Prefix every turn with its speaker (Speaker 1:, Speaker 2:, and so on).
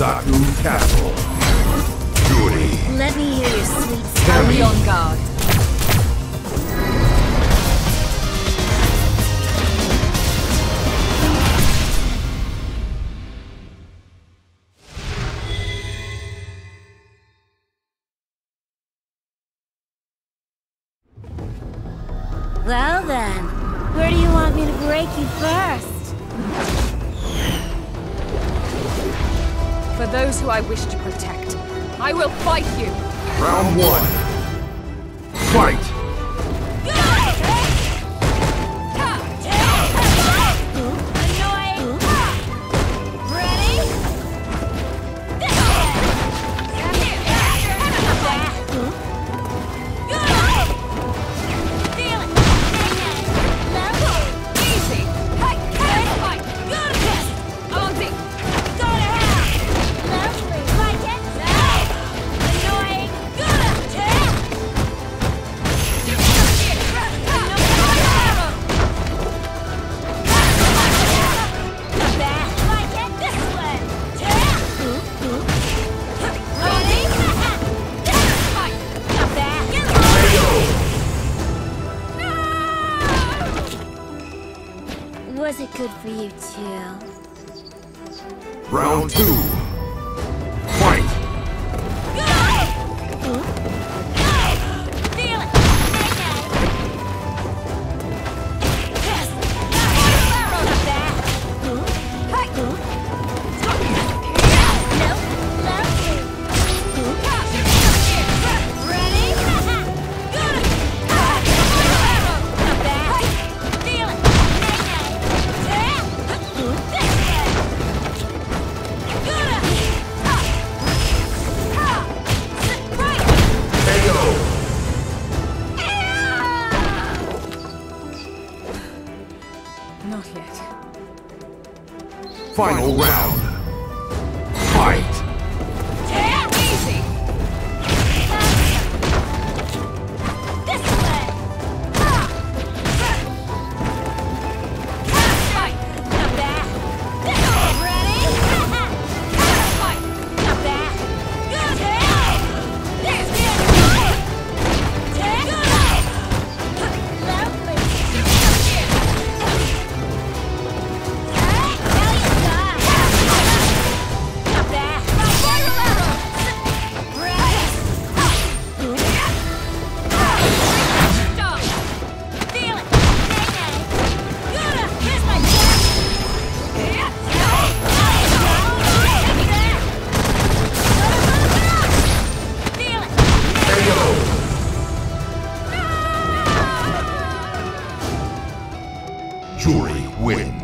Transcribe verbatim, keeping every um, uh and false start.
Speaker 1: Suzaku Castle. Juri.
Speaker 2: Let me hear your sweet
Speaker 1: Cammy.
Speaker 2: story.
Speaker 3: On guard.
Speaker 2: Well then, where do you want me to break you first?
Speaker 3: For those who I wish to protect, I will fight you.
Speaker 1: Round one. Fight!
Speaker 2: Was it good for you too?
Speaker 1: Round two. Fight!
Speaker 3: Not yet.
Speaker 1: Final round. Fight!
Speaker 3: Easy!
Speaker 1: Juri wins.